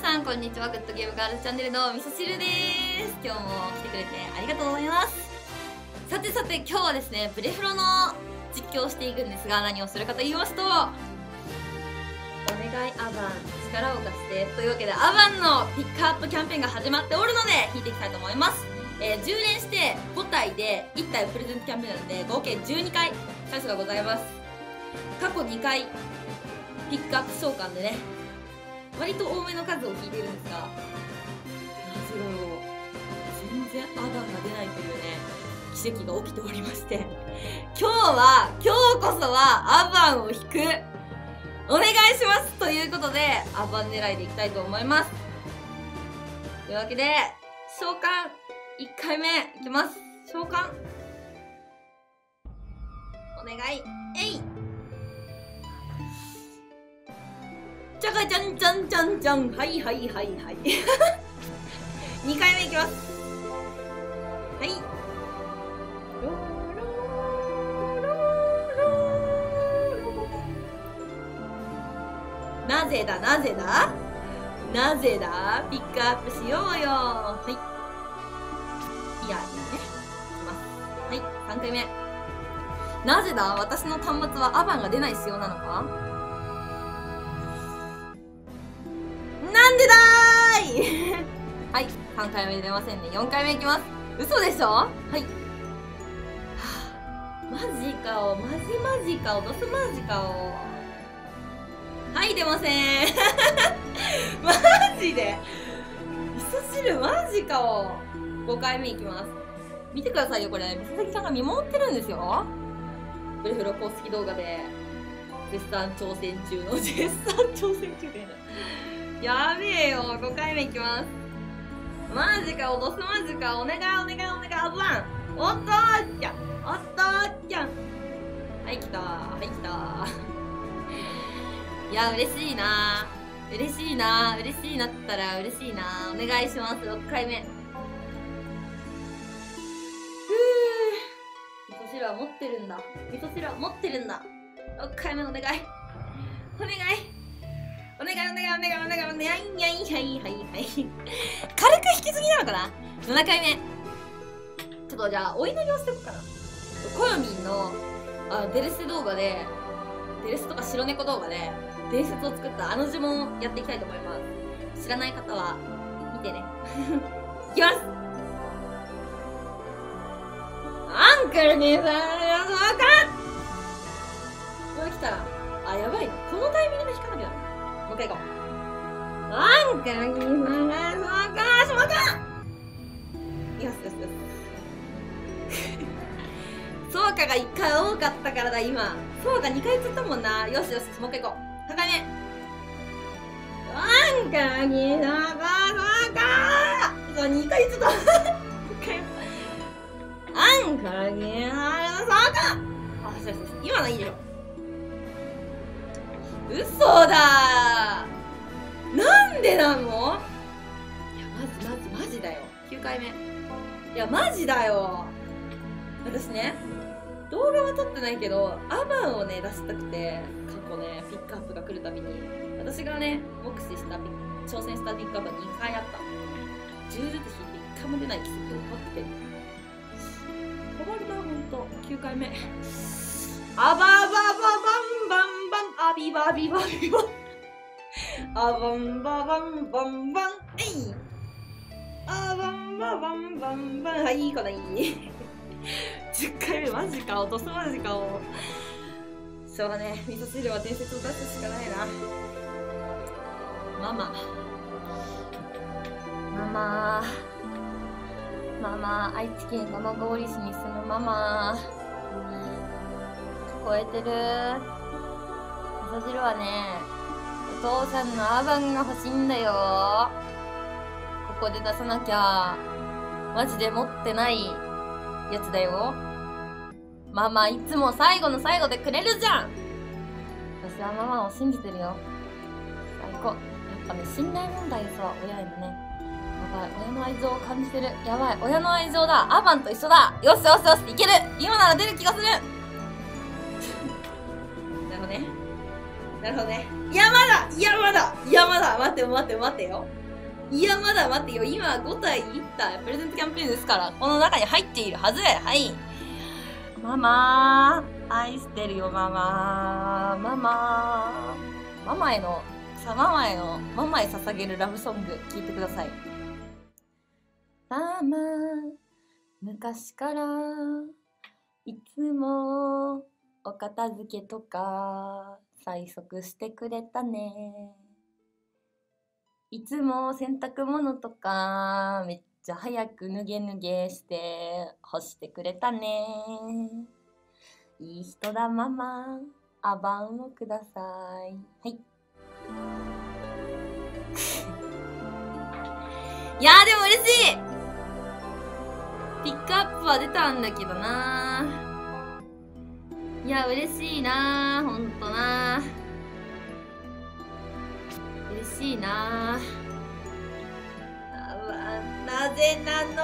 さんこんにちは。グッドゲームガールズチャンネルのみそ汁です。今日も来てくれてありがとうございます。さてさて、今日はですね、ブレフロの実況をしていくんですが、何をするかと言いますと、お願いアバン力を貸してというわけで、アバンのピックアップキャンペーンが始まっておるので引いていきたいと思います。10連して5体で1体プレゼントキャンペーンなので合計12回チャンスがございます。過去2回ピックアップ召喚でね、割と多めの数を引いているんですが、なぜだろう、全然アバンが出ないというね、奇跡が起きておりまして、今日こそはアバンを引く、お願いしますということで、アバン狙いでいきたいと思います。というわけで、召喚1回目いきます。召喚お願い、えいじゃがじゃんじゃんじゃんじゃん、はいはいはいはい2回目いきます。はいなぜだなぜだなぜだ、ピックアップしようよ。はいいやいいね、いきます。はい、3回目。なぜだ、私の端末はアバンが出ない仕様なのか。なんでだーいはい、3回目出ませんね。4回目いきます。嘘でしょ。はい、はあ、マジかお、マジかお、ドスマジかお。はい、出ませんマジで味噌汁マジかお。5回目いきます。見てくださいよ、これみささきさんが見守ってるんですよ。ブレフロ公式動画で絶賛挑戦中のでやべえよ。5回目いきます。マジか、脅すマジか。お願いお願いお願い、アバン。おっとーちゃん、おっとーちゃん。はい来たー、はい来たーいや嬉しいなー、嬉しいなー、嬉しいなったら嬉しいなー。お願いします。6回目。味噌汁は持ってるんだ、味噌汁は持ってるんだ。6回目お願いお願いお願いお願いお願いお願いお願いはいはいはいはい軽く引きすぎなのかな。7回目。ちょっとじゃあお祈りをしておくかな。コヨミンのデレス動画で、デレスとか白猫動画で伝説を作ったあの呪文をやっていきたいと思います。知らない方は見てねいきます。アンクルにさーそうか来たら、あ、やばいな、このタイミングで引かなきゃだ。もう一回行こう。アンクルにさーそうかそうかよしよしよしそうかが1回多かったからだ、今。そうか2回釣ったもんな。よしよし、もう一回行こう。3回目。アンカーにさーそうかそう、2回釣ったアンカーにさーそうかあ、よしよし、今のいいでしょ。嘘だー、なんでなの。いやマジだよ。9回目。いやマジだよ。私ね、動画は撮ってないけどアバンをね出したくて、過去ねピックアップが来るたびに私がね目視した挑戦したピックアップが2回あった。10ずつ引いて1回も出ない奇跡を待って困るなほんと。9回目。アババババンバンバンアビバビバビバアバンババンバンバンえいアバンババンバンバン、はい、いいかない10回目。マジか、落とすマジかを。しょうがねえ、味噌汁は伝説を出すしかないな。ママ愛知県蒲郡市に住むママ、聞こえてる？味噌汁はね、お父さんのアバンが欲しいんだよ。ここで出さなきゃマジで持ってないやつだよ。ママいつも最後の最後でくれるじゃん。私はママを信じてるよ。最高。やっぱね、信頼問題ですわ、親へのね。やばい、親の愛情を感じてる。やばい、親の愛情だ。アバンと一緒だ。よしよしよし、いける。今なら出る気がするなるほどね、なるほどね。 いやまだいやまだいやまだ待てよいやまだ待てよ、今5体いったプレゼントキャンペーンですから、この中に入っているはず。はい、ママ愛してるよママ。ママへ捧げるラブソング聞いてください。ママ昔からいつもお片付けとか催促してくれたね。いつも洗濯物とかめっちゃ早く脱げして干してくれたね。いい人だママ、アバンをください。はい。いやーでも嬉しい。ピックアップは出たんだけどな。いや嬉しいな、ほんとな。嬉しいな。なぜなの。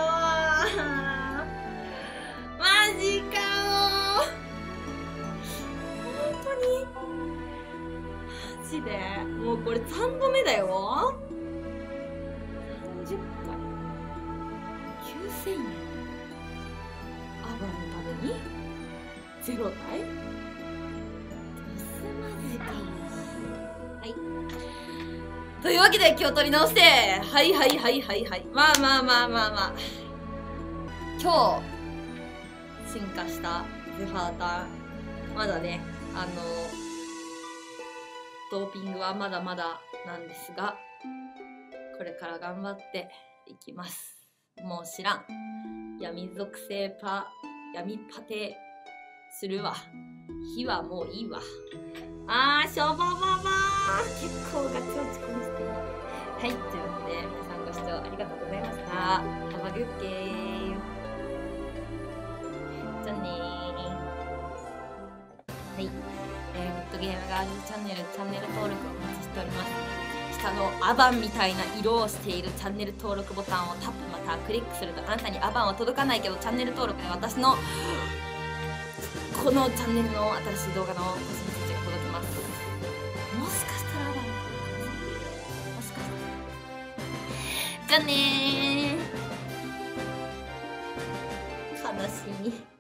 マジかよ。本当にマジでもうこれ3度目だよ。30回9000円。アバンのために0体マジか。はい、というわけで今日取り直して、はい。まあ。今日進化したゼファーター、まだね、ドーピングはまだまだなんですが、これから頑張っていきます。もう知らん。闇属性闇パテするわ。火はもういいわ。しょぼぼぼ結構ガチ落ち込みしてる。はい、ということで皆さんご視聴ありがとうございました。Have a good day。じゃあねー。はい、グッドゲームガールズチャンネル登録お待ちしております。下のアバンみたいな色をしているチャンネル登録ボタンをタップまたはクリックすると、あなたにアバンは届かないけどチャンネル登録で私のこのチャンネルの新しい動画の更新通知が届きます。もしかしたらアバンもしかしたら。じゃあねー。悲しみ。